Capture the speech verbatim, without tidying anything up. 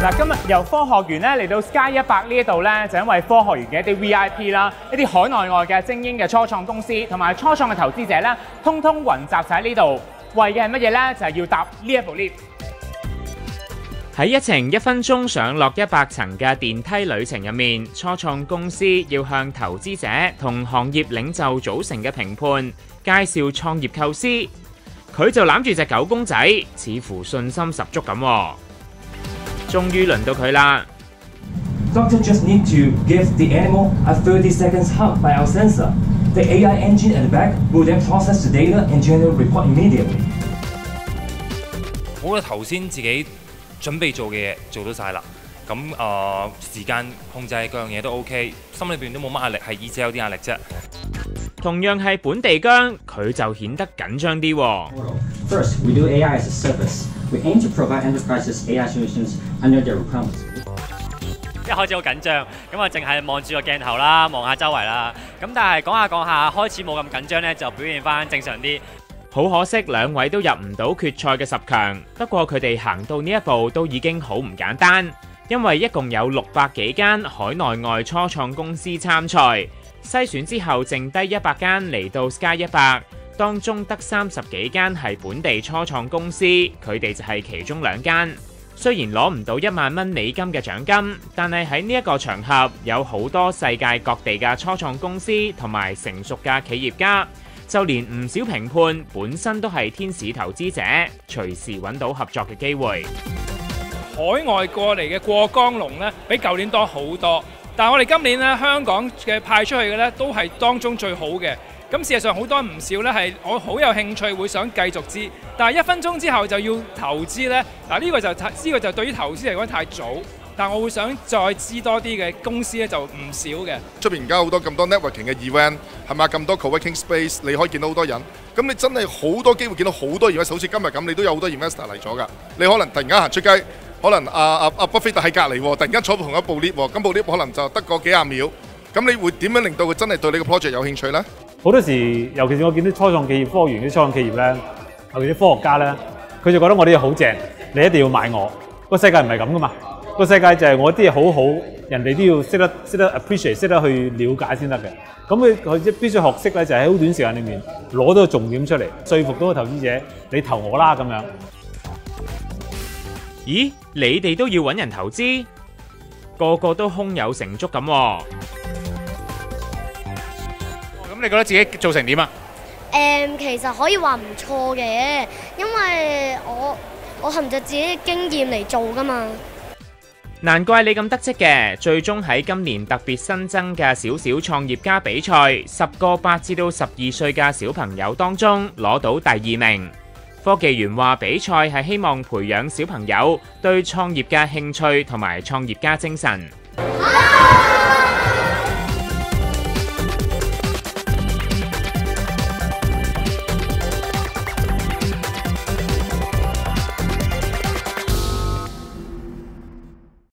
嗱，今日由科學園咧嚟到 Sky 一百呢一度咧，就因為科學園嘅一啲 V I P 啦，一啲海內外嘅精英嘅初創公司同埋初創嘅投資者咧，通通雲集晒喺呢度，為嘅係乜嘢咧？就係、是、要搭呢一部 lift。 喺一程一分鐘上落一百層嘅電梯旅程入面，初創公司要向投資者同行業領袖組成嘅評判介紹創業構思。佢就攬住隻狗公仔，似乎信心十足咁。終於輪到佢啦。 Doctor just need to give the animal a thirty seconds hug by our sensor. The A I engine at the back will then process the data and generate report immediately. 我覺得頭先自己準備做嘅嘢做到晒啦，咁誒、呃、時間控制各樣嘢都 OK， 心裏邊都冇乜壓力，係耳仔有啲壓力啫。 同樣係本地薑，佢就顯得緊張啲喎。 First, we do A I as a service. We aim to provide enterprises A I solutions under their requirements. 一開始好緊張，咁啊淨係望住個鏡頭啦，望下周圍啦。咁但係講下講下，開始冇咁緊張咧，就表現翻正常啲。 好可惜，兩位都入唔到決賽嘅十強。不過佢哋行到呢一步都已經好唔簡單，因為一共有六百幾間海內外初創公司參賽，篩選之後剩低一百間嚟到 Sky 一百，當中得三十幾間係本地初創公司，佢哋就係其中兩間。雖然攞唔到一萬蚊美金嘅獎金，但係喺呢一個場合有好多世界各地嘅初創公司同埋成熟嘅企業家。就連唔少評判本身都係天使投資者，隨時揾到合作嘅機會。 海外過嚟嘅過江龍呢，比舊年多好多。但係我哋今年呢，香港嘅派出去嘅呢，都係當中最好嘅。咁事實上好多唔少呢，係我好有興趣會想繼續知，但係一分鐘之後就要投資呢。嗱、這、呢個就呢、這個就對於投資嚟講太早。但我會想再知多啲嘅公司咧，就唔少嘅。 出邊而家好多咁多 networking 嘅 event 係咪？咁多 co-working space， 你可以見到好多人。咁你真係好多機會見到好多 investor， 好似今日咁，你都有好多 investor 嚟咗㗎。你可能突然間行出街，可能阿阿阿巴菲特喺隔離喎，突然間坐同一部 lift 喎，咁部 lift 可能就得個幾廿秒。咁你會點樣令到佢真係對你個 project 有興趣咧？ 好多時，尤其是我見到初創企業、科學園啲初創企業咧，尤其啲科學家咧，佢就覺得我啲嘢好正，你一定要買我。個世界唔係咁噶嘛。個世界就係我啲嘢好好，人哋都要識得識得 appreciate， 識得去了解先得嘅。咁佢佢必須學識咧，就喺好短時間裏面攞到個重點出嚟，說服到個投資者，你投我啦咁樣。 咦？你哋都要揾人投資？個個都胸有成竹咁喎。 咁你覺得自己做成點啊？ 誒，其實可以話唔錯嘅，因為我我憑著自己嘅經驗嚟做㗎嘛。 難怪你咁得戚嘅，最終喺今年特別新增嘅小小創業家比賽，十個八至到十二歲嘅小朋友當中攞到第二名。科技園話比賽係希望培養小朋友對創業嘅興趣同埋創業家精神。